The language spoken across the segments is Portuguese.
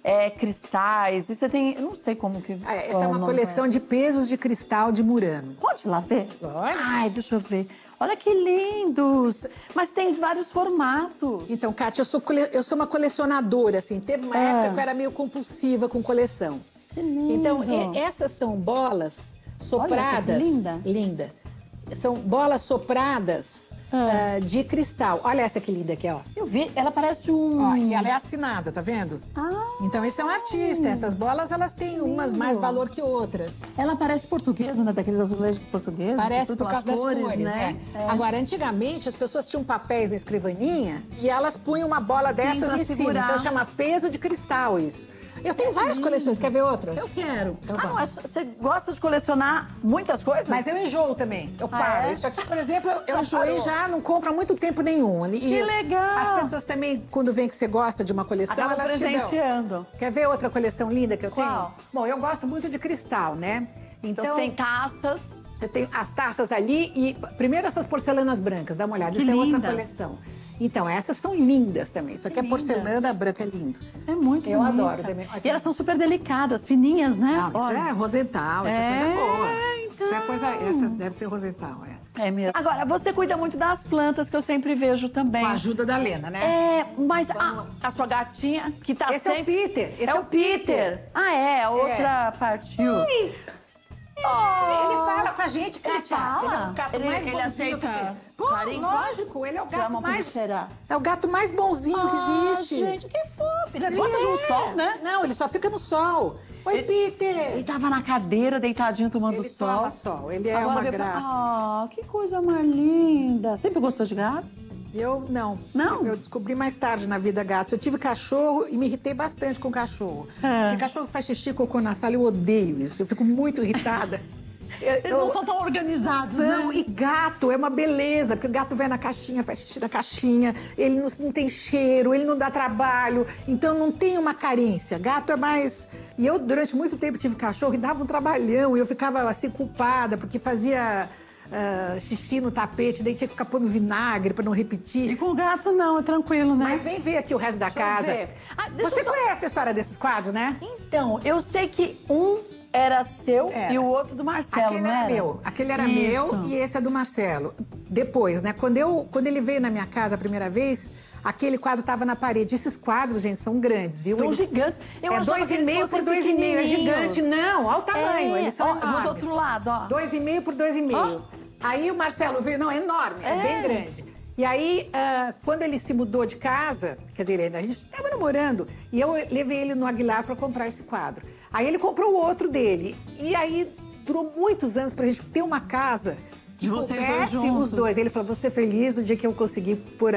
cristais. E você tem, eu não sei como que... Essa é uma coleção de pesos de cristal de Murano. Pode ir lá ver? Lógico. Ai, deixa eu ver. Olha que lindos! Mas tem de vários formatos. Então, Kátia, eu sou uma colecionadora, assim. Teve uma época que eu era meio compulsiva com coleção. Que lindo. Então, essas são bolas sopradas. Olha, essa linda. Linda. São bolas sopradas de cristal. Olha essa que linda aqui, ó. Eu vi, ela parece um... Ó, e ela é assinada, tá vendo? Então, esse é um artista. Essas bolas, elas têm umas mais valor que outras. Ela parece portuguesa, né? Daqueles azulejos portugueses. Parece por causa das cores, né? Agora, antigamente, as pessoas tinham papéis na escrivaninha e elas punham uma bola dessas em cima. Então, chama peso de cristal isso. Eu tenho várias coleções. Quer ver outras? Eu quero. Então, não, você gosta de colecionar muitas coisas? Mas eu enjoo também. Eu paro. É? Isso aqui, por exemplo, eu enjoei parou? já, não compro há muito tempo nenhum. Que legal! As pessoas também, quando veem que você gosta de uma coleção, acabam elas presenteando. te dão. Quer ver outra coleção linda que eu tenho? Qual? Bom, eu gosto muito de cristal, né? Então você tem taças. Eu tenho as taças ali e... Primeiro essas porcelanas brancas, dá uma olhada. Que Isso é outra lindas. coleção. Então, essas são lindas também. Isso aqui é porcelana branca, é lindo. É muito Eu bonita. adoro também. E elas são super delicadas, fininhas, né? Não, isso é rosental, isso é coisa boa. Então. Isso é coisa... Essa deve ser rosental, É mesmo. Agora, você cuida muito das plantas, que eu sempre vejo também. Com a ajuda da Lena, né? Mas a sua gatinha, que tá Esse sempre... é o Peter. Esse é o Peter. A outra partiu. Ui. Ele fala com a gente, Kátia. fala? Ele é o gato mais Ele bonzinho que aceita tem. Pô, carinho? lógico, ele é o gato Chama pra mais... cheirar. É o gato mais bonzinho que existe. Gente, que fofo. Ele gosta de um sol, né? Não, ele só fica no sol. Oi, Peter. Ele tava na cadeira, deitadinho, tomando Ele sol. toma sol, ele é Agora uma veio pra- graça. que coisa mais linda. Sempre gostou de gatos? Eu não. Não? Eu descobri mais tarde na vida gatos. Eu tive cachorro e me irritei bastante com cachorro. Porque cachorro que faz xixi e cocô na sala, eu odeio isso. Eu fico muito irritada. Eles não são tão organizados, né? E gato é uma beleza, porque o gato vai na caixinha, faz xixi na caixinha, ele não tem cheiro, ele não dá trabalho, então não tem uma carência. Gato é mais... E eu, durante muito tempo, tive cachorro e dava um trabalhão, e eu ficava, assim, culpada, porque fazia xixi no tapete, daí tinha que ficar pondo vinagre pra não repetir. E com o gato não, é tranquilo, né? Mas vem ver aqui o resto da casa. ver. Deixa Você eu só- conhece a história desses quadros, né? Então, eu sei que um era seu Era. e o outro do Marcelo, Aquele não era era? meu. Aquele era Isso. meu e esse é do Marcelo. Depois, né? Quando ele veio na minha casa a primeira vez, aquele quadro estava na parede. Esses quadros, gente, são grandes, viu? São gigantes. Eu achava que eles 2,5 por fossem 2,5. É pequenininhos. gigante. Não, olha o tamanho. Eles são ó, eu vou enormes. do outro lado, ó. 2,5 por 2,5. Aí o Marcelo veio... Não, é enorme. É bem grande. E aí, quando ele se mudou de casa, quer dizer, a gente estava namorando, e eu levei ele no Aguilar para comprar esse quadro. Aí ele comprou o outro dele. E aí durou muitos anos pra gente ter uma casa que De vocês dois coubesse juntos. os dois. Ele falou, vou ser feliz o dia que eu conseguir pôr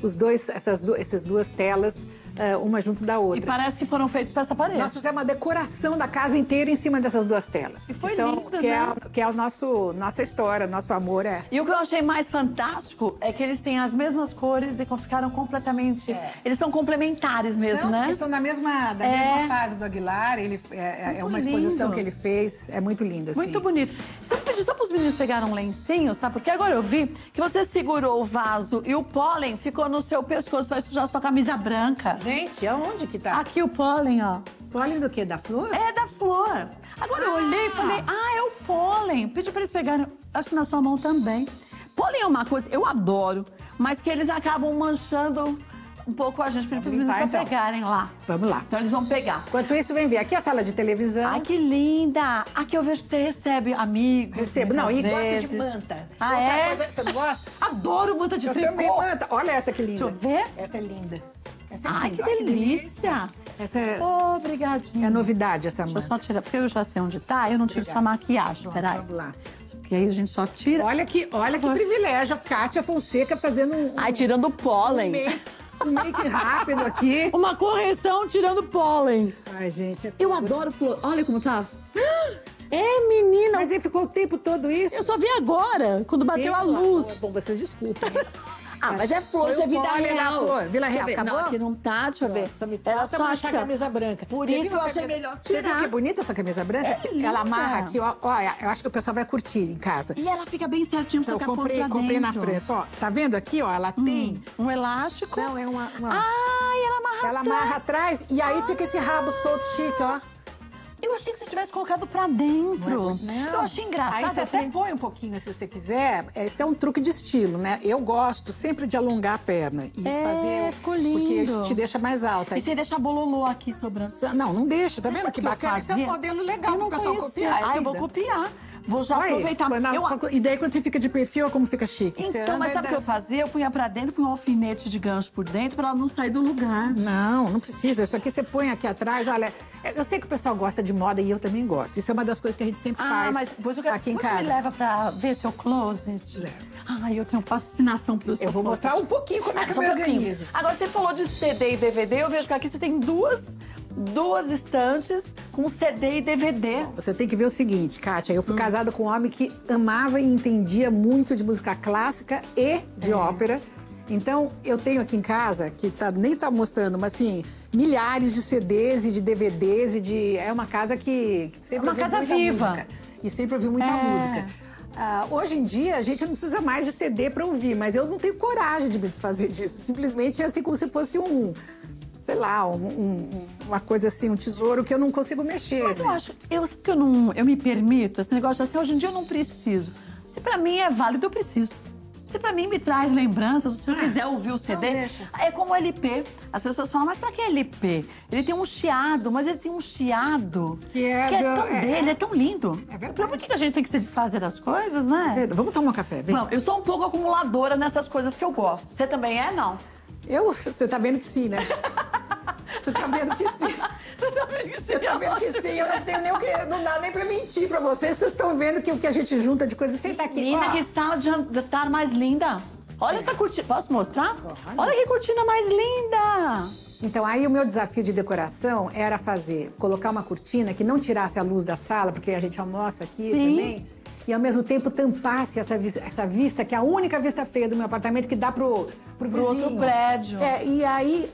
essas duas telas, uma junto da outra. E parece que foram feitos para essa parede. Nós fizemos uma decoração da casa inteira em cima dessas duas telas. E foi lindo, que é nossa história, nosso amor é... E o que eu achei mais fantástico é que eles têm as mesmas cores e ficaram completamente... Eles são complementares mesmo, né? Porque são da mesma fase do Aguilar. Ele, é uma exposição lindo. que ele fez. É muito linda, assim. Muito bonito. Você me pediu só para os meninos pegarem um lencinho, tá? Porque agora eu vi que você segurou o vaso e o pólen ficou no seu pescoço, vai sujar sua camisa branca. Gente, aonde que tá? Aqui o pólen, ó. Pólen do quê? Da flor? É da flor. Agora eu olhei e falei, é o pólen. Pedi para eles pegarem, acho que na sua mão também. Pólen é uma coisa, eu adoro, mas que eles acabam manchando um pouco a gente, para os meninos só pegarem lá. Vamos lá. Então eles vão pegar. Enquanto isso, vem ver. Aqui é a sala de televisão. Ai, que linda! Aqui eu vejo que você recebe amigos. Recebo. Não, e muitas gosta vezes. de manta. Ah, Outra é? coisa, você não gosta? Adoro manta de Eu tricô. também manta. Olha essa que linda. Deixa eu ver. Essa é linda. Essa é Ai, linda. que Olha delícia. Essa é, Obrigadinha. é novidade, essa Deixa eu manta. só tirar, porque eu já sei onde tá, eu não tiro sua maquiagem. Peraí. Vamos lá. Porque aí a gente só tira. Olha que privilégio. A Kátia Fonseca fazendo Ai, tirando o pólen. um make rápido aqui. Uma correção tirando pólen. Ai, gente. Eu adoro flor. Olha como tá. É, menina. Mas ele ficou o tempo todo isso? Eu só vi agora, quando bateu a luz. Bom, vocês desculpem. Mas é flor, Foi isso é o vida pólen da real. flor. Vila Deixa eu Real, ver. acabou? Não, aqui não tá, deixa eu ver. Só me Era falta só manchar aqui, a ó. camisa branca. Por Você isso viu eu a achei camisa- melhor Você viu tirar. que bonita essa camisa branca? É linda. Ela amarra aqui, ó. Olha, eu acho que o pessoal vai curtir em casa. E ela fica bem certinho pra Então, você eu ficar pondo pra comprei na dentro. França, ó. Tá vendo aqui, ó? Ela tem... Um elástico. Não, é uma... Ai, ela Ela amarra atrás e aí fica esse rabo solto chique, ó. Eu achei que você tivesse colocado pra dentro. Não. Eu achei engraçado. Aí você até põe um pouquinho, se você quiser. Esse é um truque de estilo, né? Eu gosto sempre de alongar a perna e fazer... ficou lindo. Porque isso te deixa mais alta. E você deixa a bololô aqui sobrando. Não deixa. Tá Você vendo sabe que que eu bacana? Esse é um fazia? modelo legal Eu pro não pessoal conhecia. copiar. Eu vou copiar. Vou já Olha aí, aproveitar. E daí quando você fica de perfil, como fica chique. Então, mas sabe o que eu fazia? Eu punha pra dentro, punha um alfinete de gancho por dentro pra ela não sair do lugar. Não precisa. Isso aqui você põe aqui atrás. Olha, eu sei que o pessoal gosta de moda e eu também gosto. Isso é uma das coisas que a gente sempre faz mas depois eu quero aqui em você casa. me leva pra ver seu closet? Levo. Eu tenho fascinação pelo seu Eu vou closet. mostrar um pouquinho como é que eu Só me um pouquinho. organizo. Agora, você falou de CD e DVD. Eu vejo que aqui você tem duas estantes com CD e DVD. Você tem que ver o seguinte, Kátia, eu fui casada com um homem que amava e entendia muito de música clássica e de ópera. Então, eu tenho aqui em casa, que nem tá mostrando, mas assim, milhares de CDs e de DVDs e de... É uma casa que sempre uma ouviu casa muita viva. música. E sempre ouviu muita música. Hoje em dia, a gente não precisa mais de CD para ouvir, mas eu não tenho coragem de me desfazer disso. Simplesmente é assim como se fosse sei lá, uma coisa assim, um tesouro que eu não consigo mexer. Mas eu acho, eu me permito esse negócio assim, hoje em dia eu não preciso. Se pra mim é válido, eu preciso. Se pra mim me traz lembranças, se eu quiser ouvir o CD, deixa. é como LP. As pessoas falam, mas pra que LP? Ele tem um chiado, mas ele tem um chiado Que é tão dele, é tão lindo. É verdade. Por que a gente tem que se desfazer das coisas, né? Vamos tomar um café, vem. Bom, eu sou um pouco acumuladora nessas coisas que eu gosto. Você também é, não? Você tá vendo que sim, né? Você tá vendo que sim. Você tá vendo que sim. Eu não tenho nem o que... Não dá nem pra mentir pra vocês. Vocês estão vendo que o que a gente junta de coisas... Senta aqui, Menina, ó. que sala de jantar mais linda. Olha essa cortina. Posso mostrar? Olha que cortina mais linda. Então, aí o meu desafio de decoração era colocar uma cortina que não tirasse a luz da sala, porque a gente almoça aqui também. E, ao mesmo tempo, tampasse essa vista, que é a única vista feia do meu apartamento, que dá pro vizinho. Outro prédio. E aí...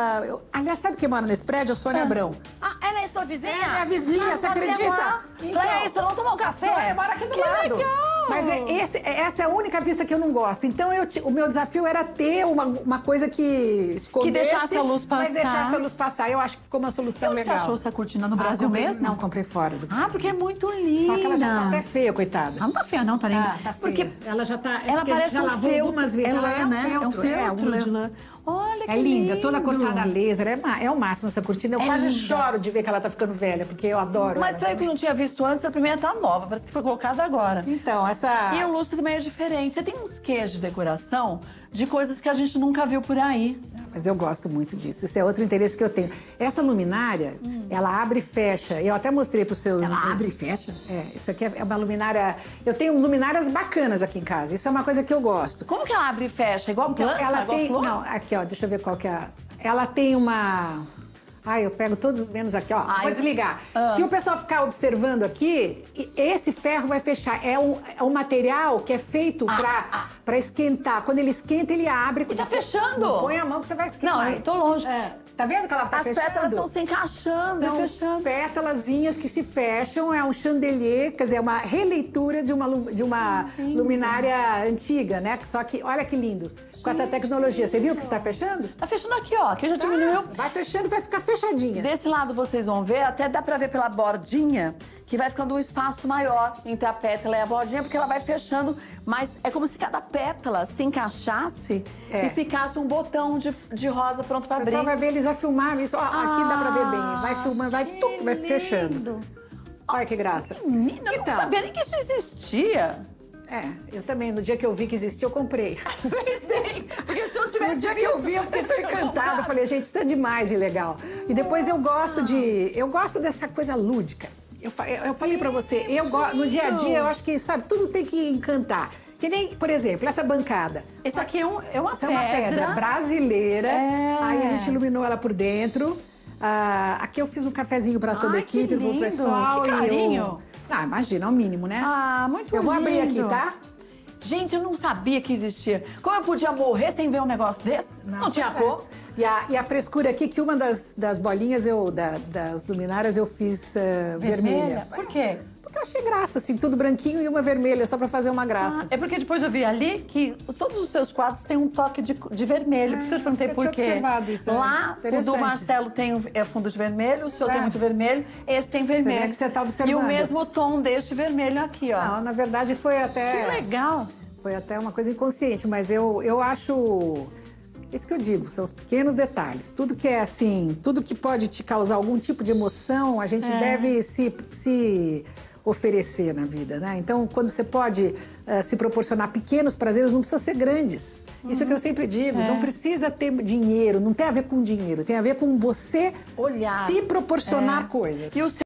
aliás, sabe quem mora nesse prédio? A Sônia Abrão. Ela é tua vizinha? É minha vizinha, você acredita? Pra isso, vamos tomar um café? Sônia mora aqui do lado. Legal. Mas essa é a única vista que eu não gosto. Então, o meu desafio era ter uma coisa que escondesse... Que deixasse a luz passar. Mas deixasse a luz passar. Eu acho que ficou uma solução legal. Você achou essa cortina no Brasil mesmo? Não, comprei fora do Brasil. Porque é muito linda. Só que ela já tá até feia, coitada. Ela não tá feia, não, tá linda. Tá feia. Porque ela já tá... ela parece um feltro. algumas vezes. Ela é né? É um feltro lã. de lã. Olha que É linda, lindo. toda cortada a laser. É o máximo essa cortina. Eu quase linda. choro de ver que ela tá ficando velha, porque eu adoro Mas ela. pra eu que não tinha visto antes, a primeira tá nova. Parece que foi colocada agora. Então, essa... E o lustre também é diferente. Você tem uns queijos de decoração de coisas que a gente nunca viu por aí. Mas eu gosto muito disso. Isso é outro interesse que eu tenho. Essa luminária, ela abre e fecha. Eu até mostrei para os seus... Ela abre e fecha? Isso aqui é uma luminária... Eu tenho luminárias bacanas aqui em casa. Isso é uma coisa que eu gosto. Como que ela abre e fecha? Igual planta? Ela igual tem... flor? Não, aqui, ó. Deixa eu ver qual que é. Ela tem uma... Eu pego todos os menos aqui, ó. Vou desligar. Se o pessoal ficar observando aqui, esse ferro vai fechar. É um material que é feito pra esquentar. Quando ele esquenta, ele abre. E tá fechando. Não põe a mão que você vai esquentar. Não, eu tô longe. Tá vendo que ela tá fechando? As pétalas estão se encaixando São e fechando. pétalazinhas que se fecham, é um chandelier, quer dizer, é uma releitura de uma luminária antiga, né? Só que, olha que lindo, com essa tecnologia. Você viu que tá fechando? Tá fechando aqui, ó. Aqui já diminuiu. Vai fechando e vai ficar fechadinha. Desse lado vocês vão ver, até dá pra ver pela bordinha, que vai ficando um espaço maior entre a pétala e a bordinha, porque ela vai fechando, mas é como se cada pétala se encaixasse e ficasse um botão de rosa pronto pra O abrir. pessoal vai ver, eles já filmaram isso. Ó, aqui dá pra ver bem. Vai filmando, vai fechando. Olha que graça. Menina, eu não sabia nem que isso existia. Eu também. No dia que eu vi que existia, eu comprei. Fez bem, porque se eu tivesse No dia que eu vi, eu fiquei tão encantada. Eu falei, gente, isso é demais de legal. E depois eu gosto dessa coisa lúdica. Eu falei pra você, no dia a dia, eu acho que, sabe, tudo tem que encantar. Que nem, por exemplo, essa bancada. Esse aqui é uma Essa é uma pedra brasileira. Aí a gente iluminou ela por dentro. Aqui eu fiz um cafezinho pra toda a equipe, pro pessoal. Que carinho. Imagina, é o mínimo, né? Muito lindo. Eu vou abrir aqui, tá? Gente, eu não sabia que existia. Como eu podia morrer sem ver um negócio desse? Não tinha cor. E a frescura aqui, que uma das bolinhas, das luminárias, eu fiz vermelha. Por quê? Porque eu achei graça, assim, tudo branquinho e uma vermelha, só pra fazer uma graça. É porque depois eu vi ali que todos os seus quadros têm um toque de vermelho. Por isso que eu te perguntei por quê. Observado isso, lá, o do Marcelo tem fundo de vermelho, o seu tem muito vermelho, esse tem vermelho. Você vê que você tá observando. E o mesmo tom deste vermelho aqui, ó. Não, na verdade foi até... Que legal! Foi até uma coisa inconsciente, mas eu acho... Isso que eu digo, são os pequenos detalhes. Tudo que é assim, tudo que pode te causar algum tipo de emoção, a gente deve se oferecer na vida, né? Então, quando você pode se proporcionar pequenos prazeres, não precisa ser grandes. Isso que eu sempre digo, não precisa ter dinheiro, não tem a ver com dinheiro, tem a ver com você olhar, se proporcionar coisas. E o